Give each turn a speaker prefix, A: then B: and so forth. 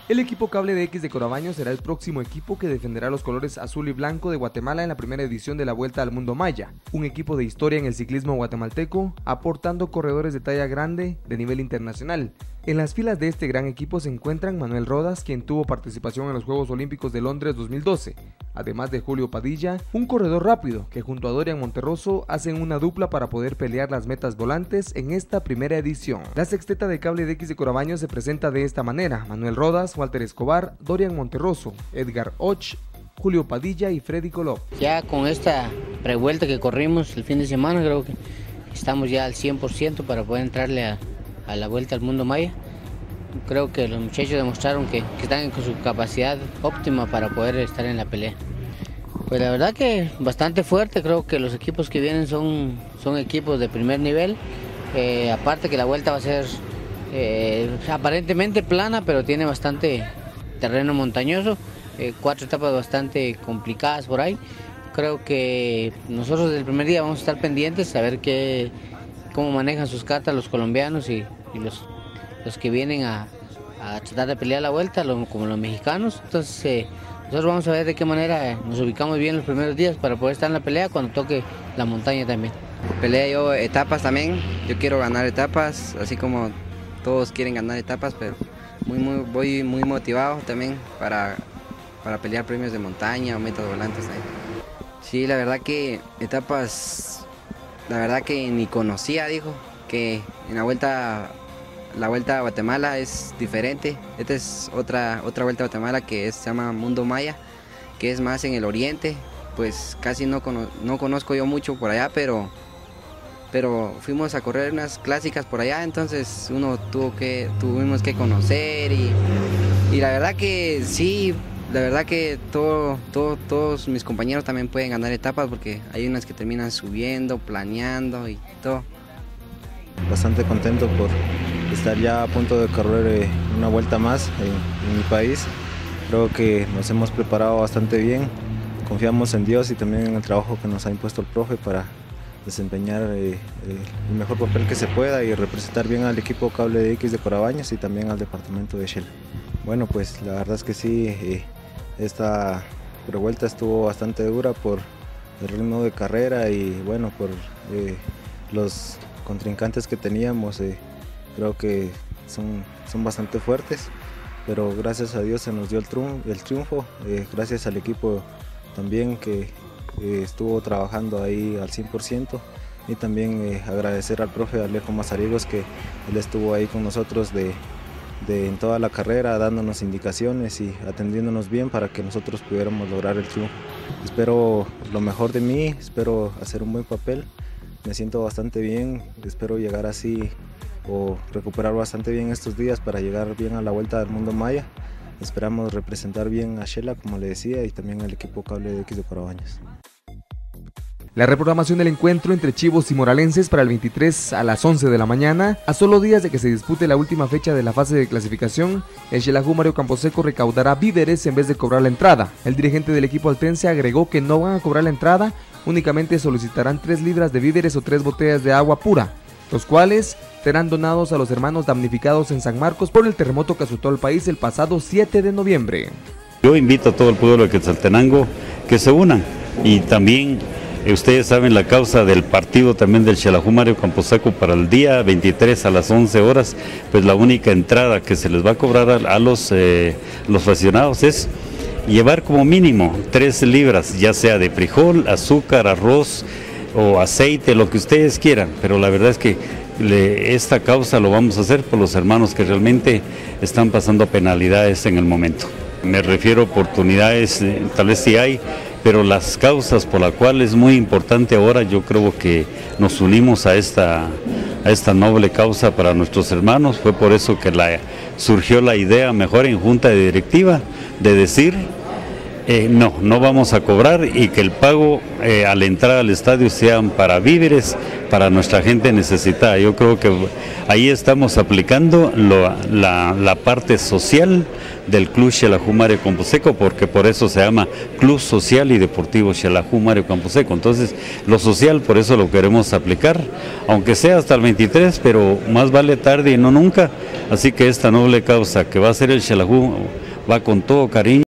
A: El equipo Cable de X de Corabaños será el próximo equipo que defenderá los colores azul y blanco de Guatemala en la primera edición de la Vuelta al Mundo Maya, un equipo de historia en el ciclismo guatemalteco, aportando corredores de talla grande de nivel internacional. En las filas de este gran equipo se encuentran Manuel Rodas, quien tuvo participación en los Juegos Olímpicos de Londres 2012, además de Julio Padilla, un corredor rápido que junto a Dorian Monterroso hacen una dupla para poder pelear las metas volantes en esta primera edición. La sexteta de Cable de X de Corabaños se presenta de esta manera: Manuel Rodas, Walter Escobar, Dorian Monterroso, Edgar Och, Julio Padilla y Freddy Colop.
B: Ya con esta prevuelta que corrimos el fin de semana, creo que estamos ya al 100% para poder entrarle a la Vuelta al Mundo Maya. Creo que los muchachos demostraron que están con su capacidad óptima para poder estar en la pelea. Pues la verdad que bastante fuerte, creo que los equipos que vienen son equipos de primer nivel. Aparte que la vuelta va a ser aparentemente plana, pero tiene bastante terreno montañoso, 4 etapas bastante complicadas por ahí. Creo que nosotros desde el primer día vamos a estar pendientes a ver cómo manejan sus cartas los colombianos y los que vienen a tratar de pelear la vuelta, como los mexicanos. Entonces nosotros vamos a ver de qué manera nos ubicamos bien los primeros días para poder estar en la pelea cuando toque la montaña también.
C: Pelea yo etapas también, yo quiero ganar etapas, así como todos quieren ganar etapas, pero voy muy motivado también para pelear premios de montaña o metas volantes ahí. Sí, la verdad que etapas, la verdad que ni conocía, dijo, que en la vuelta a Guatemala es diferente. Esta es otra vuelta a Guatemala que se llama Mundo Maya, que es más en el oriente. Pues casi no conozco yo mucho por allá, pero fuimos a correr unas clásicas por allá, entonces tuvimos que conocer y la verdad que sí, la verdad que todos mis compañeros también pueden ganar etapas porque hay unas que terminan subiendo, planeando y todo.
D: Bastante contento por estar ya a punto de correr una vuelta más en mi país. Creo que nos hemos preparado bastante bien, confiamos en Dios y también en el trabajo que nos ha impuesto el profe para desempeñar el mejor papel que se pueda y representar bien al equipo Cable de X de Corabaños y también al departamento de Xela. Bueno, pues la verdad es que sí, esta revuelta estuvo bastante dura por el ritmo de carrera y bueno, por los contrincantes que teníamos. Creo que son bastante fuertes, pero gracias a Dios se nos dio el triunfo, gracias al equipo también que estuvo trabajando ahí al 100% y también agradecer al profe Alejo Mazarigos que él estuvo ahí con nosotros en toda la carrera dándonos indicaciones y atendiéndonos bien para que nosotros pudiéramos lograr el triunfo. Espero lo mejor de mí, espero hacer un buen papel, me siento bastante bien, espero llegar así o recuperar bastante bien estos días para llegar bien a la Vuelta del Mundo Maya. Esperamos representar bien a Xela, como le decía, y también al equipo Cable de X de Corabaños.
A: La reprogramación del encuentro entre Chivos y Moralenses para el 23 a las 11 de la mañana, a solo días de que se dispute la última fecha de la fase de clasificación, el Xelajú Mario Camposeco recaudará víveres en vez de cobrar la entrada. El dirigente del equipo altense agregó que no van a cobrar la entrada, únicamente solicitarán 3 libras de víveres o 3 botellas de agua pura, los cuales serán donados a los hermanos damnificados en San Marcos por el terremoto que azotó al país el pasado 7 de noviembre.
E: Yo invito a todo el pueblo de Quetzaltenango que se unan y también ustedes saben la causa del partido también del Xelajú Mario Camposeco para el día 23 a las 11 horas, pues la única entrada que se les va a cobrar a los aficionados es llevar como mínimo 3 libras, ya sea de frijol, azúcar, arroz o aceite, lo que ustedes quieran, pero la verdad es que esta causa lo vamos a hacer por los hermanos que realmente están pasando penalidades en el momento. Me refiero a oportunidades, tal vez sí hay, pero las causas por las cuales es muy importante ahora, yo creo que nos unimos a esta noble causa para nuestros hermanos. Fue por eso que surgió la idea, mejor en junta de directiva, de decir No vamos a cobrar, y que el pago al entrar al estadio sean para víveres, para nuestra gente necesitada. Yo creo que ahí estamos aplicando la parte social del Club Xelajú Mario Camposeco, porque por eso se llama Club Social y Deportivo Xelajú Mario Camposeco. Entonces, lo social por eso lo queremos aplicar, aunque sea hasta el 23, pero más vale tarde y no nunca. Así que esta noble causa que va a ser el Xelajú va con todo cariño.